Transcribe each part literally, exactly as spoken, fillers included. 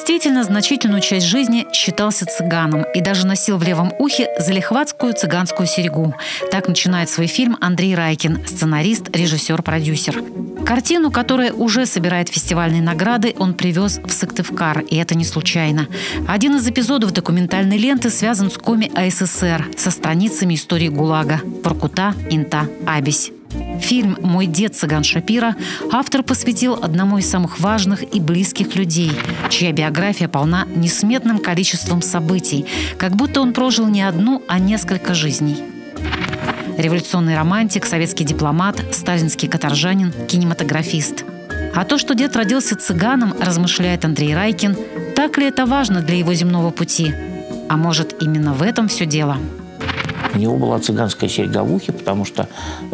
действительно значительную часть жизни считался цыганом и даже носил в левом ухе залихватскую цыганскую серьгу. Так начинает свой фильм Андрей Райкин, сценарист, режиссер, продюсер. Картину, которая уже собирает фестивальные награды, он привез в Сыктывкар, и это не случайно. Один из эпизодов документальной ленты связан с Коми АССР, со страницами истории ГУЛАГа «Воркута, Инта, Абись». Фильм «Мой дед Цыган Шапира» автор посвятил одному из самых важных и близких людей, чья биография полна несметным количеством событий, как будто он прожил не одну, а несколько жизней. Революционный романтик, советский дипломат, сталинский каторжанин, кинематографист. А то, что дед родился цыганом, размышляет Андрей Райкин, так ли это важно для его земного пути? А может, именно в этом все дело? У него была цыганская серьга в ухе, потому что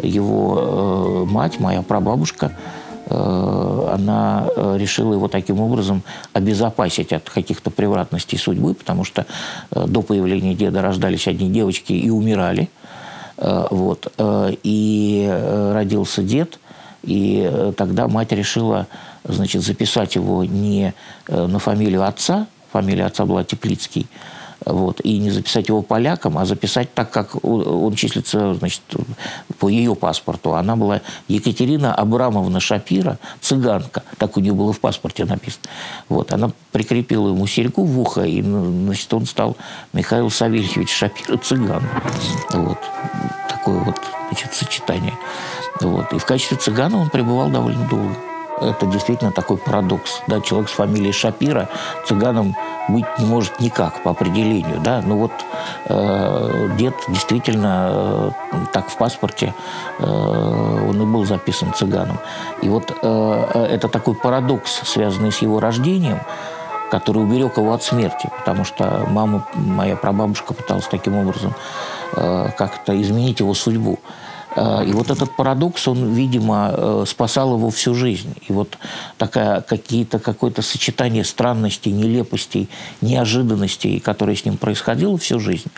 его э, мать, моя прабабушка, э, она решила его таким образом обезопасить от каких-то превратностей судьбы, потому что э, до появления деда рождались одни девочки и умирали. Э, вот, э, и э, родился дед, и э, тогда мать решила, значит, записать его не э, на фамилию отца, фамилия отца была Теплицкий, вот, и не записать его поляком, а записать так, как он числится, значит, по ее паспорту. Она была Екатерина Абрамовна Шапира, цыганка. Так у нее было в паспорте написано. Вот, она прикрепила ему серьгу в ухо, и, значит, он стал Михаил Савельевич Шапира, цыган. Вот. Такое вот, значит, сочетание. Вот. И в качестве цыгана он пребывал довольно долго. Это действительно такой парадокс. Да? Человек с фамилией Шапира цыганом быть не может никак по определению. Да? Но вот э, дед действительно э, так в паспорте э, он и был записан цыганом. И вот э, это такой парадокс, связанный с его рождением, который уберег его от смерти. Потому что мама, моя прабабушка, пыталась таким образом э, как-то изменить его судьбу. И вот этот парадокс, он, видимо, спасал его всю жизнь. И вот такая, какие-то, какое-то сочетание странностей, нелепостей, неожиданностей, которые с ним происходило всю жизнь.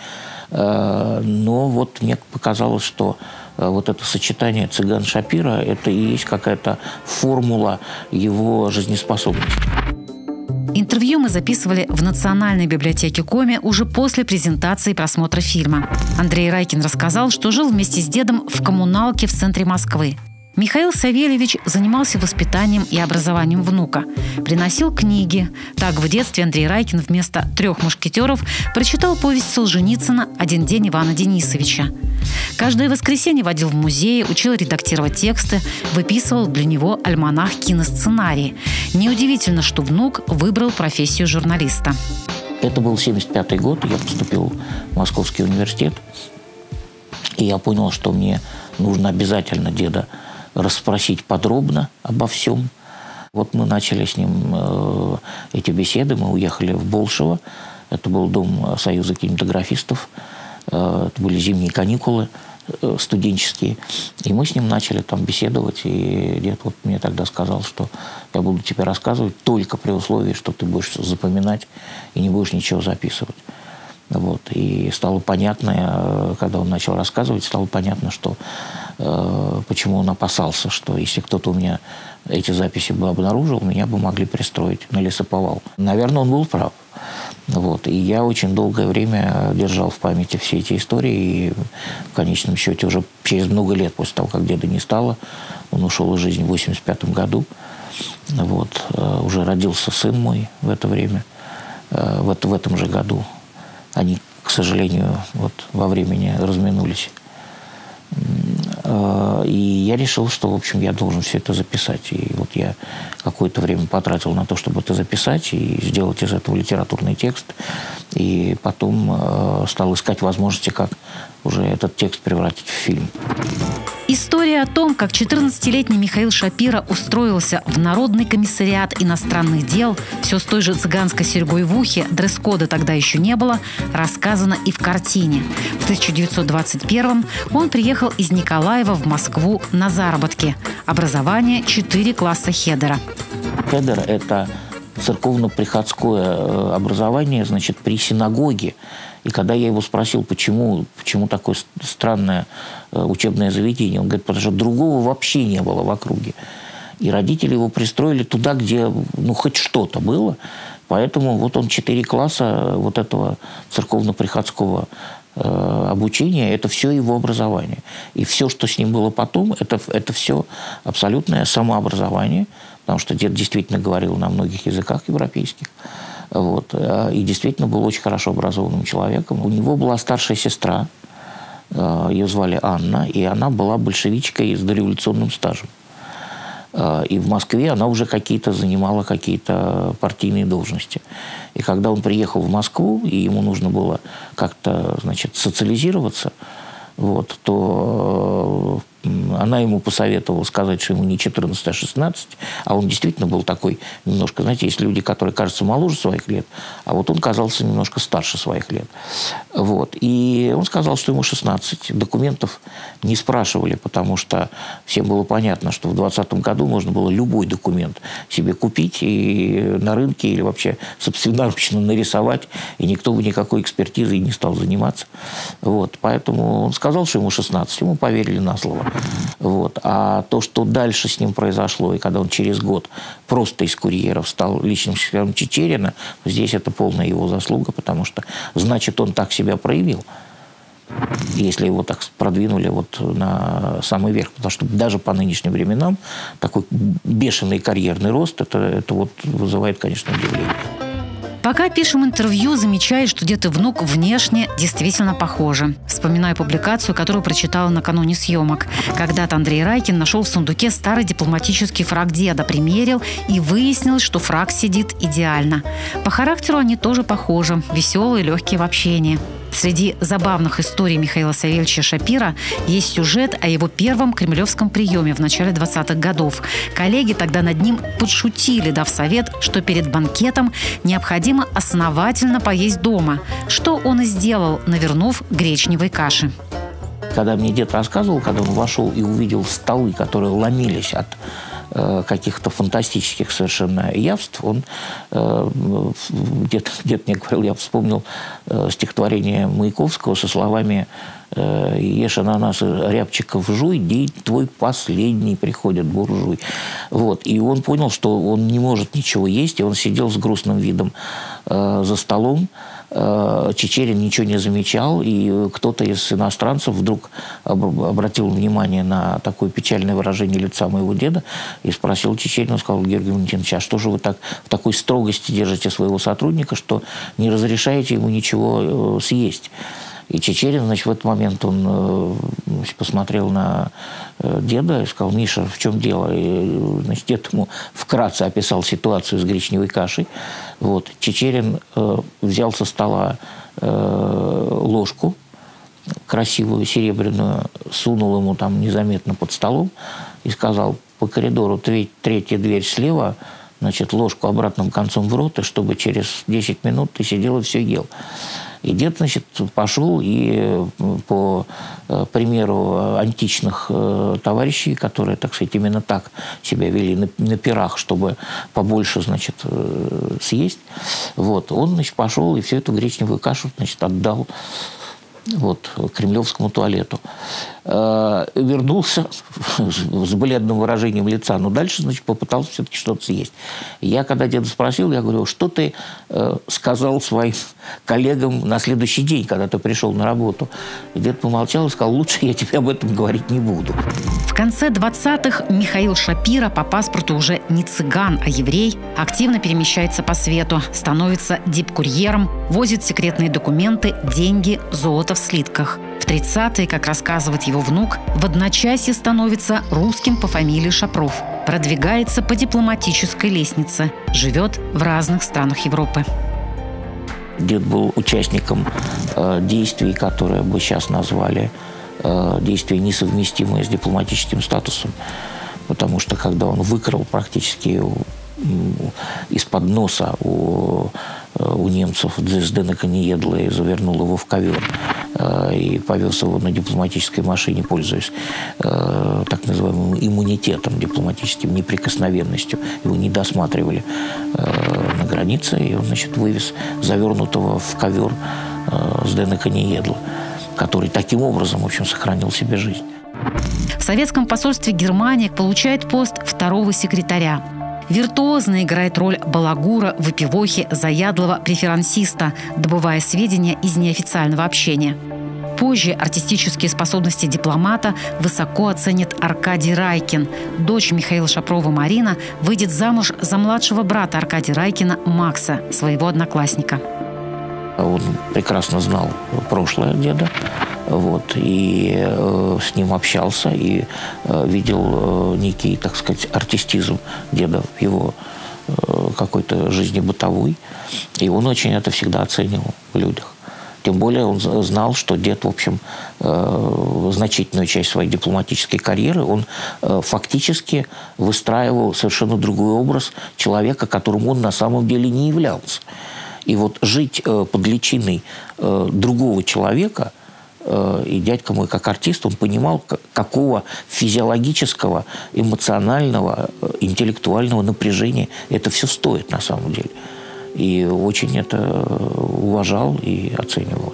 Но вот мне показалось, что вот это сочетание цыган Шапира – это и есть какая-то формула его жизнеспособности. Интервью мы записывали в Национальной библиотеке Коми уже после презентации и просмотра фильма. Андрей Райкин рассказал, что жил вместе с дедом в коммуналке в центре Москвы. Михаил Савельевич занимался воспитанием и образованием внука. Приносил книги. Так, в детстве Андрей Райкин вместо «Трех мушкетеров» прочитал повесть Солженицына «Один день Ивана Денисовича». Каждое воскресенье водил в музей, учил редактировать тексты, выписывал для него альманах киносценарии. Неудивительно, что внук выбрал профессию журналиста. Это был семьдесят пятый год, я поступил в Московский университет. И я понял, что мне нужно обязательно деда расспросить подробно обо всем. Вот мы начали с ним э, эти беседы, мы уехали в Болшево. Это был дом Союза кинематографистов. Э, это были зимние каникулы э, студенческие. И мы с ним начали там беседовать. И дед вот мне тогда сказал, что я буду тебе рассказывать только при условии, что ты будешь запоминать и не будешь ничего записывать. Вот. И стало понятно, когда он начал рассказывать, стало понятно, что, э, почему он опасался, что если кто-то у меня эти записи бы обнаружил, меня бы могли пристроить на лесоповал. Наверное, он был прав. Вот. И я очень долгое время держал в памяти все эти истории. И в конечном счете уже через много лет после того, как деда не стало, он ушел из жизни в восемьдесят пятом году. Вот. Э, уже родился сын мой в это время, э, в, это, в этом же году. Они, к сожалению, вот во времени разминулись. И я решил, что, в общем, я должен все это записать. И вот я какое-то время потратил на то, чтобы это записать и сделать из этого литературный текст. И потом стал искать возможности, как уже этот текст превратить в фильм. История о том, как четырнадцатилетний Михаил Шапира устроился в Народный комиссариат иностранных дел, все с той же цыганской серьгой в ухе, дресс-кода тогда еще не было, рассказано и в картине. В тысяча девятьсот двадцать первом он приехал из Николаева в Москву на заработки. Образование – четыре класса хедера. Хедер – это церковно-приходское образование, значит, при синагоге. И когда я его спросил, почему, почему такое странное учебное заведение, он говорит, потому что другого вообще не было в округе. И родители его пристроили туда, где ну, хоть что-то было. Поэтому вот он четыре класса вот этого церковно-приходского э, обучения, это все его образование. И все, что с ним было потом, это, это все абсолютное самообразование, потому что дед действительно говорил на многих языках европейских. Вот, и действительно был очень хорошо образованным человеком. У него была старшая сестра, ее звали Анна, и она была большевичкой с дореволюционным стажем. И в Москве она уже какие-то занимала какие-то партийные должности. И когда он приехал в Москву, и ему нужно было как-то, значит, социализироваться, вот, то она ему посоветовала сказать, что ему не четырнадцать, а шестнадцать. А он действительно был такой немножко, знаете, есть люди, которые кажутся моложе своих лет, а вот он казался немножко старше своих лет. Вот. И он сказал, что ему шестнадцать. Документов не спрашивали, потому что всем было понятно, что в двадцатом году можно было любой документ себе купить и на рынке или вообще собственноручно нарисовать, и никто бы никакой экспертизой не стал заниматься. Вот. Поэтому он сказал, что ему шестнадцать, ему поверили на слово. Вот. А то, что дальше с ним произошло, и когда он через год просто из курьеров стал личным секретарем Чичерина, здесь это полная его заслуга, потому что, значит, он так себя проявил, если его так продвинули вот на самый верх. Потому что даже по нынешним временам такой бешеный карьерный рост, это, это вот вызывает, конечно, удивление. Пока пишем интервью, замечаю, что дед и внук внешне действительно похожи. Вспоминаю публикацию, которую прочитала накануне съемок. Когда-то Андрей Райкин нашел в сундуке старый дипломатический фрак деда, примерил, и выяснилось, что фрак сидит идеально. По характеру они тоже похожи, веселые, легкие в общении. Среди забавных историй Михаила Савельевича Шапира есть сюжет о его первом кремлевском приеме в начале двадцатых годов. Коллеги тогда над ним подшутили, дав совет, что перед банкетом необходимо основательно поесть дома, что он и сделал, навернув гречневой каши. Когда мне дед рассказывал, когда он вошел и увидел столы, которые ломились от каких-то фантастических совершенно явств, он э, дед, дед мне говорил, я вспомнил э, стихотворение Маяковского со словами э, «Ешь ананасы рябчиков жуй, день твой последний приходит буржуй». Вот. И он понял, что он не может ничего есть, и он сидел с грустным видом э, за столом. Чичерин ничего не замечал, и кто-то из иностранцев вдруг обратил внимание на такое печальное выражение лица моего деда и спросил Чичерина, сказал: Георгий Валентинович, а что же вы так, в такой строгости держите своего сотрудника, что не разрешаете ему ничего съесть? И Чичерин, значит, в этот момент он значит, посмотрел на деда и сказал: Миша, в чем дело? И, значит, дед ему вкратце описал ситуацию с гречневой кашей. Вот. Чичерин э, взял со стола э, ложку красивую, серебряную, сунул ему там незаметно под столом и сказал: по коридору третья дверь слева, значит, ложку обратным концом в рот, и чтобы через десять минут ты сидел и все ел. И дед, значит, пошел и по примеру античных товарищей, которые, так сказать, именно так себя вели на, на пирах, чтобы побольше, значит, съесть, вот, он, значит, пошел и всю эту гречневую кашу, значит, отдал вот, кремлевскому туалету. Вернулся с бледным выражением лица, но дальше, значит, попытался все-таки что-то съесть. Я, когда деда спросил, я говорю: что ты э, сказал своим коллегам на следующий день, когда ты пришел на работу? И дед помолчал и сказал: лучше я тебе об этом говорить не буду. В конце двадцатых Михаил Шапира по паспорту уже не цыган, а еврей, активно перемещается по свету, становится дипкурьером, возит секретные документы, деньги, золото в слитках. В тридцатые, как рассказывает его внук, в одночасье становится русским по фамилии Шапров. Продвигается по дипломатической лестнице. Живет в разных странах Европы. Дед был участником э, действий, которые бы сейчас назвали э, действия, несовместимые с дипломатическим статусом. Потому что когда он выкрал практически из-под носа у, у немцев Дзденека Неедла и завернул его в ковер и повез его на дипломатической машине, пользуясь э, так называемым иммунитетом дипломатическим, неприкосновенностью. Его не досматривали э, на границе, и он, значит, вывез завернутого в ковер э, Зденека Неедла, который таким образом, в общем, сохранил себе жизнь. В советском посольстве Германии получает пост второго секретаря. Виртуозно играет роль балагура, выпивохи, заядлого преферансиста, добывая сведения из неофициального общения. Позже артистические способности дипломата высоко оценит Аркадий Райкин. Дочь Михаила Шапрова Марина выйдет замуж за младшего брата Аркадия Райкина Макса, своего одноклассника. Он прекрасно знал прошлое деда, вот, и э, с ним общался, и э, видел э, некий, так сказать, артистизм деда в его э, какой-то жизни бытовой. И он очень это всегда оценивал в людях. Тем более он знал, что дед, в общем, э, значительную часть своей дипломатической карьеры он э, фактически выстраивал совершенно другой образ человека, которым он на самом деле не являлся. И вот жить э, под личиной э, другого человека, э, и дядька мой как артист, он понимал, какого физиологического, эмоционального, э, интеллектуального напряжения это все стоит на самом деле. И очень это уважал и оценивал.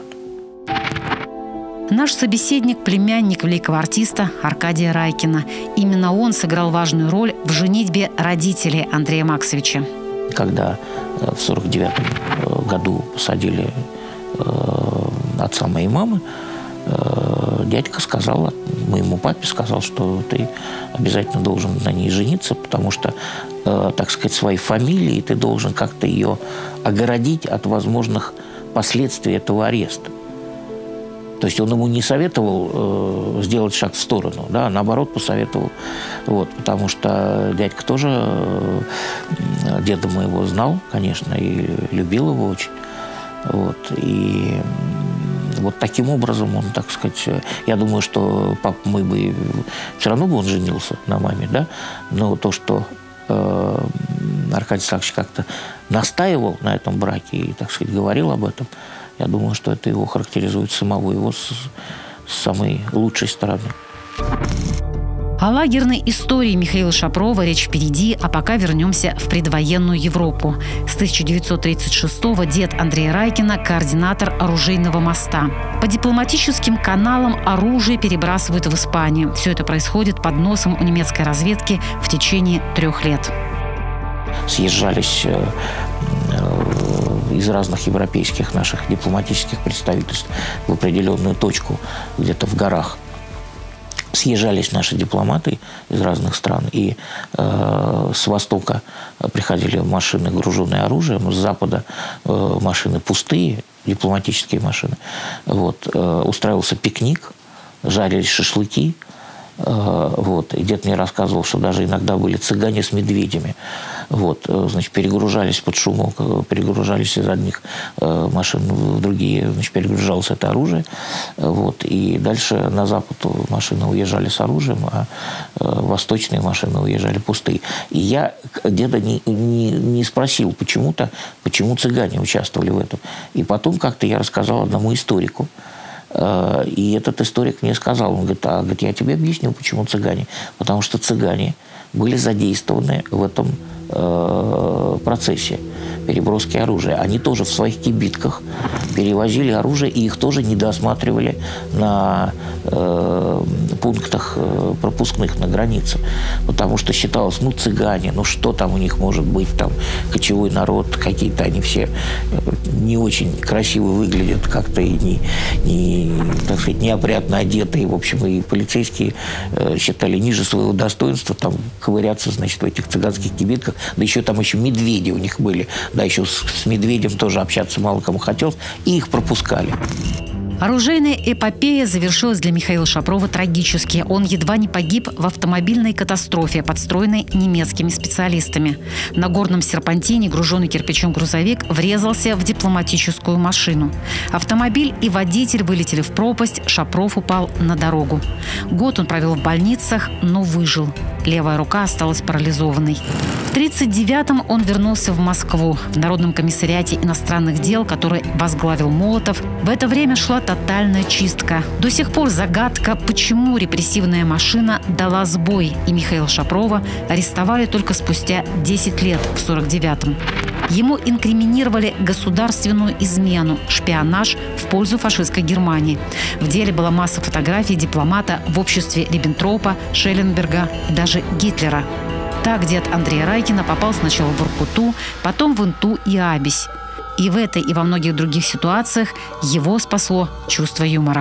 Наш собеседник – племянник великого артиста Аркадия Райкина. Именно он сыграл важную роль в женитьбе родителей Андрея Максовича. Когда в сорок девятом году посадили отца моей мамы, дядька сказал, моему папе сказал, что ты обязательно должен на ней жениться, потому что, э, так сказать, своей фамилией ты должен как-то ее огородить от возможных последствий этого ареста. То есть он ему не советовал э, сделать шаг в сторону, да, а наоборот посоветовал. Вот, потому что дядька тоже э, деда моего знал, конечно, и любил его очень. Вот, и вот таким образом он, так сказать, я думаю, что папа мой бы все равно бы он женился на маме, да, но то, что э, Аркадий Саакович как-то настаивал на этом браке и, так сказать, говорил об этом, я думаю, что это его характеризует самого его с, с самой лучшей стороны. О лагерной истории Михаила Шапрова речь впереди, а пока вернемся в предвоенную Европу. С тысяча девятьсот тридцать шестого дед Андрея Райкина – координатор оружейного моста. По дипломатическим каналам оружие перебрасывают в Испанию. Все это происходит под носом у немецкой разведки в течение трех лет. Съезжались из разных европейских наших дипломатических представительств в определенную точку где-то в горах. Съезжались наши дипломаты из разных стран, и э, с востока приходили машины, груженные оружием, с запада э, машины пустые, дипломатические машины. Вот, э, устраивался пикник, жарились шашлыки. Э, вот, и дед мне рассказывал, что даже иногда были цыгане с медведями. Вот, значит, перегружались под шумок, перегружались из одних э, машин в другие, значит, перегружалось это оружие. Вот, и дальше на запад машины уезжали с оружием, а э, восточные машины уезжали пустые. И я деда не, не, не спросил почему-то, почему цыгане участвовали в этом. И потом как-то я рассказал одному историку. Э, и этот историк мне сказал, он говорит, а говорит, я тебе объясню, почему цыгане. Потому что цыгане были задействованы в этом процессе переброски оружия. Они тоже в своих кибитках перевозили оружие, и их тоже недосматривали на э, пунктах э, пропускных на границе. Потому что считалось, ну, цыгане, ну, что там у них может быть, там, кочевой народ, какие-то они все не очень красиво выглядят, как-то и не, не, так сказать, неопрятно одетые. В общем, и полицейские э, считали ниже своего достоинства там ковыряться, значит, в этих цыганских кибитках. Да еще там еще медведи у них были. Да, еще с, с медведем тоже общаться мало кому хотелось. И их пропускали. Оружейная эпопея завершилась для Михаила Шапрова трагически. Он едва не погиб в автомобильной катастрофе, подстроенной немецкими специалистами. На горном серпантине груженный кирпичом грузовик врезался в дипломатическую машину. Автомобиль и водитель вылетели в пропасть, Шапров упал на дорогу. Год он провел в больницах, но выжил. Левая рука осталась парализованной. В тридцать девятом он вернулся в Москву. В Народном комиссариате иностранных дел, который возглавил Молотов, в это время шла тотальная чистка. До сих пор загадка, почему репрессивная машина дала сбой, и Михаила Шапрова арестовали только спустя десять лет, в сорок девятом. Ему инкриминировали государственную измену, шпионаж в пользу фашистской Германии. В деле была масса фотографий дипломата в обществе Риббентропа, Шелленберга и даже Гитлера. Так дед Андрея Райкина попал сначала в Воркуту, потом в Инту и Абись. И в этой, и во многих других ситуациях его спасло чувство юмора.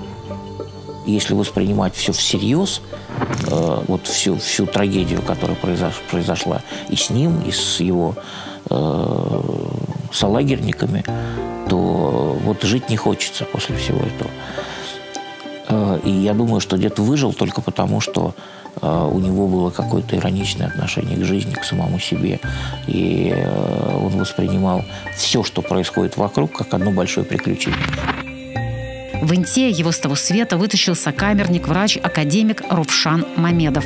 Если воспринимать все всерьез, э, вот всю, всю трагедию, которая произош, произошла и с ним, и с его э, солагерниками, то вот жить не хочется после всего этого. Э, и я думаю, что дед выжил только потому, что э, у него было какое-то ироничное отношение к жизни, к самому себе. И э, он воспринимал все, что происходит вокруг, как одно большое приключение. В Инте его с того света вытащил сокамерник, врач, академик Ровшан Мамедов.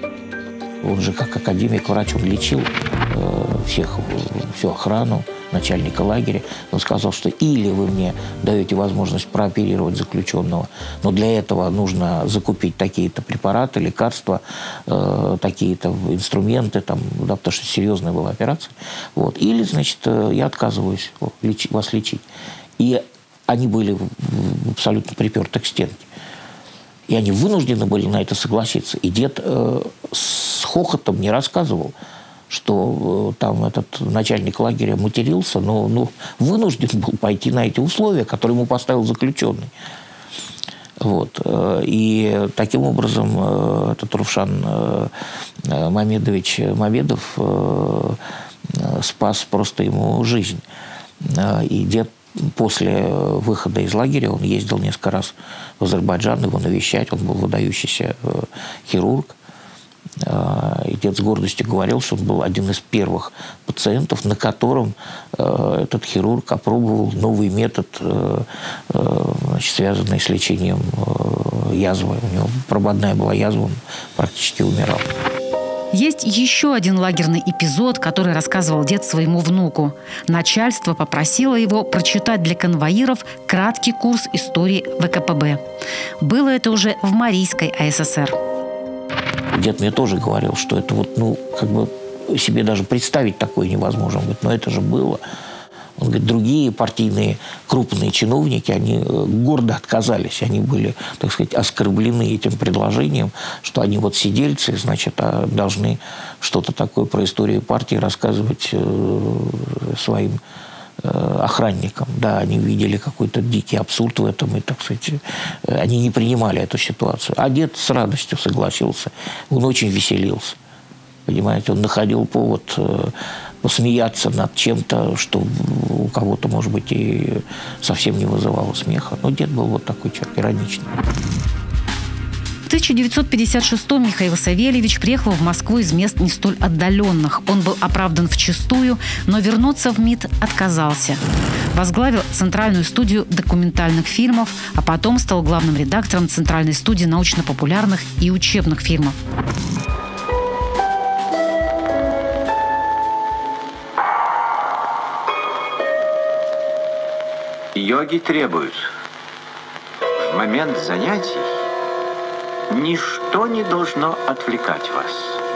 Он же как академик-врач, он лечил э, всех, всю охрану, начальника лагеря. Он сказал, что или вы мне даете возможность прооперировать заключенного, но для этого нужно закупить такие-то препараты, лекарства, э, такие-то инструменты, там, да, потому что серьезная была операция. Вот. Или, значит, я отказываюсь леч- вас лечить. И они были абсолютно приперты к стенке. И они вынуждены были на это согласиться. И дед э, с хохотом мне рассказывал, что э, там этот начальник лагеря матерился, но ну, вынужден был пойти на эти условия, которые ему поставил заключенный. Вот. И таким образом э, этот Ровшан э, Мамедович Мамедов э, спас просто ему жизнь. И дед после выхода из лагеря, он ездил несколько раз в Азербайджан его навещать, он был выдающийся хирург. И дед с гордостью говорил, что он был один из первых пациентов, на котором этот хирург опробовал новый метод, значит, связанный с лечением язвы. У него прободная была язва, он практически умирал. Есть еще один лагерный эпизод, который рассказывал дед своему внуку. Начальство попросило его прочитать для конвоиров краткий курс истории вэ ка пэ бэ. Было это уже в Марийской а эс эс эр. Дед мне тоже говорил, что это вот, ну, как бы себе даже представить такое невозможно. Он говорит, но это же было. Он говорит, другие партийные крупные чиновники, они гордо отказались. Они были, так сказать, оскорблены этим предложением, что они вот сидельцы, значит, должны что-то такое про историю партии рассказывать своим охранникам. Да, они видели какой-то дикий абсурд в этом, и, так сказать, они не принимали эту ситуацию. А дед с радостью согласился. Он очень веселился. Понимаете, он находил повод посмеяться над чем-то, что у кого-то, может быть, и совсем не вызывало смеха. Но дед был вот такой человек, ироничный. В тысяча девятьсот пятьдесят шестом Михаил Савельевич приехал в Москву из мест не столь отдаленных. Он был оправдан вчистую, но вернуться в МИД отказался. Возглавил Центральную студию документальных фильмов, а потом стал главным редактором Центральной студии научно-популярных и учебных фильмов. Йоги требуют в момент занятий ничто не должно отвлекать вас.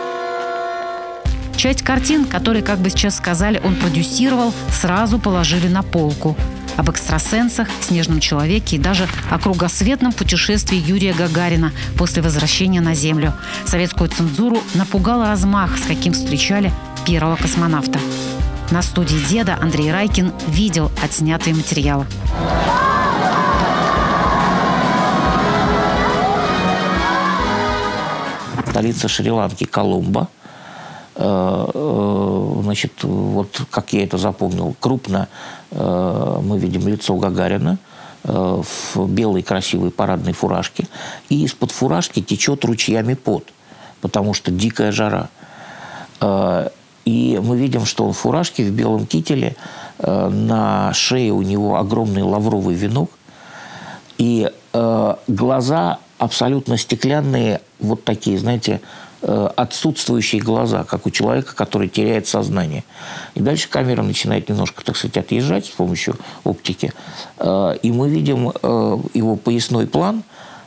Часть картин, которые, как бы сейчас сказали, он продюсировал, сразу положили на полку. Об экстрасенсах, снежном человеке и даже о кругосветном путешествии Юрия Гагарина после возвращения на Землю. Советскую цензуру напугал размах, с каким встречали первого космонавта. На студии деда Андрей Райкин видел отснятые материалы. Столица Шри-Ланки Коломбо. Значит, вот как я это запомнил, крупно мы видим лицо Гагарина в белой красивой парадной фуражке. И из-под фуражки течет ручьями пот, потому что дикая жара. И мы видим, что он в фуражке, в белом кителе, на шее у него огромный лавровый венок, и глаза абсолютно стеклянные, вот такие, знаете, отсутствующие глаза, как у человека, который теряет сознание. И дальше камера начинает немножко, так сказать, отъезжать с помощью оптики, и мы видим его поясной план,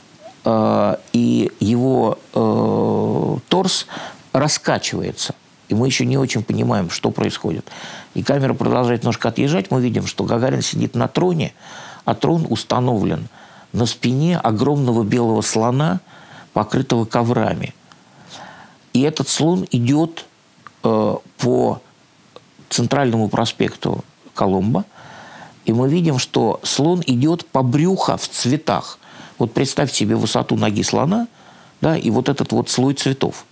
и его торс раскачивается. И мы еще не очень понимаем, что происходит. И камера продолжает немножко отъезжать. Мы видим, что Гагарин сидит на троне, а трон установлен на спине огромного белого слона, покрытого коврами. И этот слон идет э, по центральному проспекту Колумба. И мы видим, что слон идет по брюху в цветах. Вот представьте себе высоту ноги слона, да, и вот этот вот слой цветов.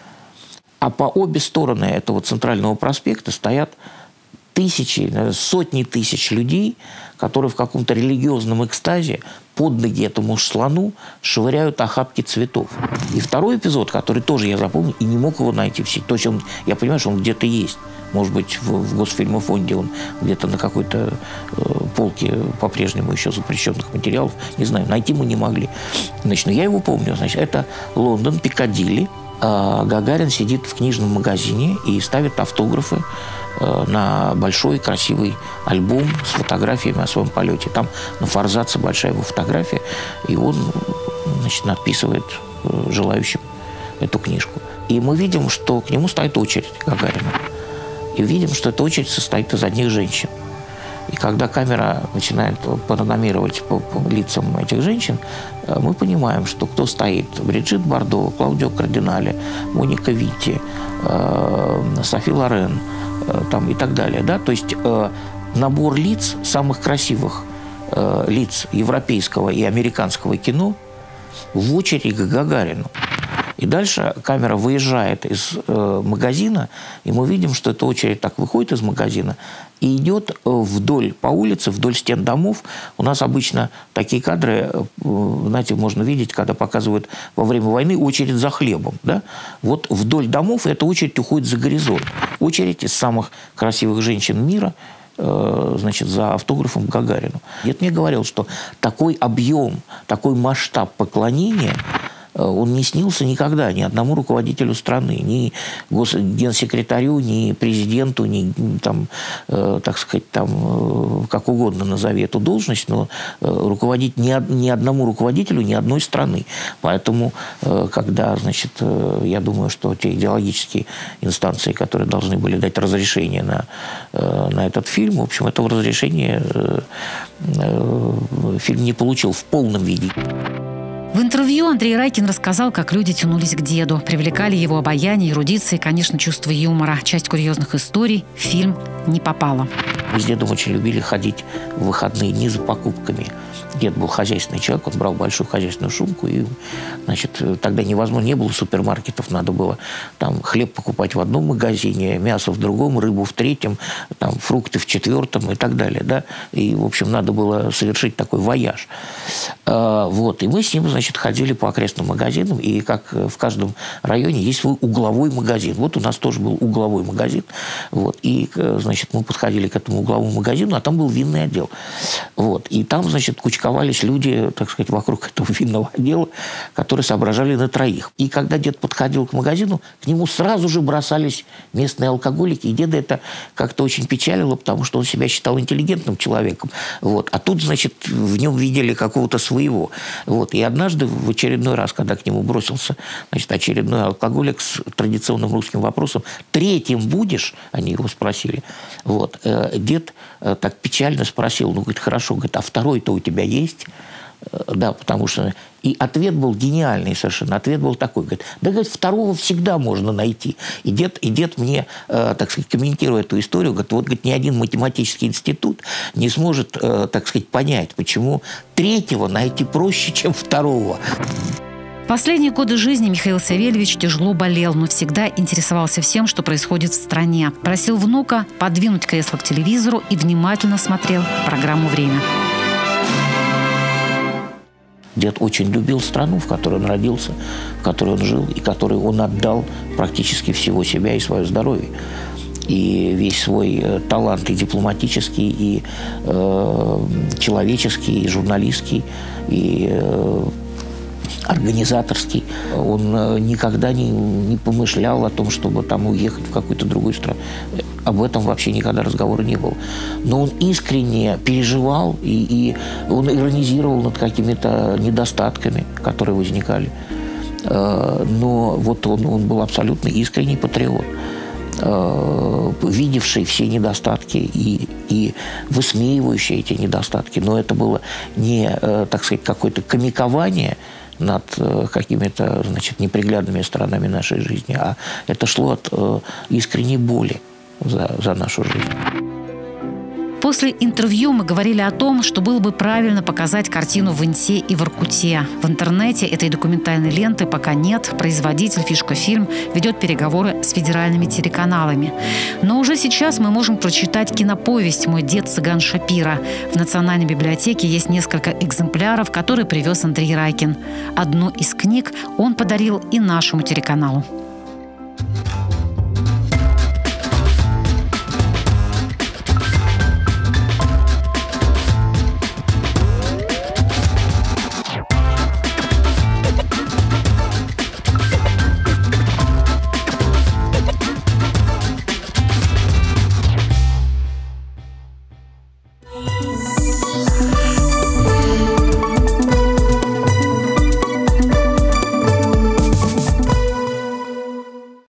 А по обе стороны этого центрального проспекта стоят тысячи, сотни тысяч людей, которые в каком-то религиозном экстазе под ноги этому слону швыряют охапки цветов. И второй эпизод, который тоже я запомнил, и не мог его найти в сети. То есть он, я понимаю, что он где-то есть. Может быть, в, в Госфильмофонде он где-то на какой-то э, полке по-прежнему еще запрещенных материалов. Не знаю, найти мы не могли. Значит, но я его помню. Значит, это Лондон, Пикадилли. Э, Гагарин сидит в книжном магазине и ставит автографы э, на большой красивый альбом с фотографиями о своем полете. Там на форзаце большая его фотография, и он, значит, надписывает э, желающим эту книжку. И мы видим, что к нему стоит очередь Гагарина. И видим, что эта очередь состоит из одних женщин. И когда камера начинает панорамировать по, по лицам этих женщин, мы понимаем, что кто стоит: Бриджит Бардо, Клаудио Кардинале, Моника Витти, э, Софи Лорен э, там, и так далее. Да? То есть э, набор лиц, самых красивых э, лиц европейского и американского кино в очередь к Гагарину. И дальше камера выезжает из э, магазина, и мы видим, что эта очередь так выходит из магазина и идет вдоль по улице, вдоль стен домов. У нас обычно такие кадры, э, знаете, можно видеть, когда показывают во время войны очередь за хлебом. Да? Вот вдоль домов эта очередь уходит за горизонт. Очередь из самых красивых женщин мира, э, значит, за автографом Гагарину. Дед мне говорил, что такой объем, такой масштаб поклонения он не снился никогда ни одному руководителю страны, ни генсекретарю, ни президенту, ни, там, э, так сказать, там, э, как угодно назови эту должность, но э, руководить ни, ни одному руководителю ни одной страны. Поэтому, э, когда, значит, э, я думаю, что те идеологические инстанции, которые должны были дать разрешение на, э, на этот фильм, в общем, этого разрешения э, э, фильм не получил в полном виде. В интервью Андрей Райкин рассказал, как люди тянулись к деду. Привлекали его обаяние, эрудиция и, конечно, чувство юмора. Часть курьезных историй в фильм не попала. Мы с дедом очень любили ходить в выходные дни за покупками. Дед был хозяйственный человек, он брал большую хозяйственную сумку. И, значит, тогда невозможно, не было супермаркетов, надо было там хлеб покупать в одном магазине, мясо в другом, рыбу в третьем, там, фрукты в четвертом и так далее. Да? И, в общем, надо было совершить такой вояж. А, вот. И мы с ним, значит, ходили по окрестным магазинам, и как в каждом районе есть свой угловой магазин. Вот у нас тоже был угловой магазин. Вот. И, значит, мы подходили к этому угловому магазину, а там был винный отдел. Вот. И там, значит, кучковались люди, так сказать, вокруг этого винного отдела, которые соображали на троих. И когда дед подходил к магазину, к нему сразу же бросались местные алкоголики. И деда это как-то очень печалило, потому что он себя считал интеллигентным человеком. Вот. А тут, значит, в нем видели какого-то своего. Вот. И однажды, в очередной раз, когда к нему бросился, значит, очередной алкоголик с традиционным русским вопросом: «Третьим будешь?» Они его спросили. Вот. Дед так печально спросил, ну, говорит, хорошо, говорит, а второй-то у тебя есть? Да, потому что... И ответ был гениальный совершенно. Ответ был такой, говорит, да, говорит, второго всегда можно найти. И дед, и дед мне, э, так сказать, комментируя эту историю, говорит, вот, говорит, ни один математический институт не сможет, э, так сказать, понять, почему третьего найти проще, чем второго. В последние годы жизни Михаил Савельевич тяжело болел, но всегда интересовался всем, что происходит в стране. Просил внука подвинуть кресло к телевизору и внимательно смотрел программу «Время». Дед очень любил страну, в которой он родился, в которой он жил, и которой он отдал практически всего себя и свое здоровье. И весь свой э, талант и дипломатический, и э, человеческий, и журналистский, и э, организаторский. Он никогда не, не помышлял о том, чтобы там уехать в какую-то другую страну. Об этом вообще никогда разговора не было. Но он искренне переживал, и, и он иронизировал над какими-то недостатками, которые возникали. Но вот он, он был абсолютно искренний патриот, видевший все недостатки и, и высмеивающий эти недостатки. Но это было не, так сказать, какое-то комикование, над какими-то, значит, неприглядными сторонами нашей жизни, а это шло от искренней боли за, за нашу жизнь. После интервью мы говорили о том, что было бы правильно показать картину в Инте и в Воркуте. В интернете этой документальной ленты пока нет. Производитель «Фишка-фильм» ведет переговоры с федеральными телеканалами. Но уже сейчас мы можем прочитать киноповесть «Мой дед цыган Шапира». В Национальной библиотеке есть несколько экземпляров, которые привез Андрей Райкин. Одну из книг он подарил и нашему телеканалу.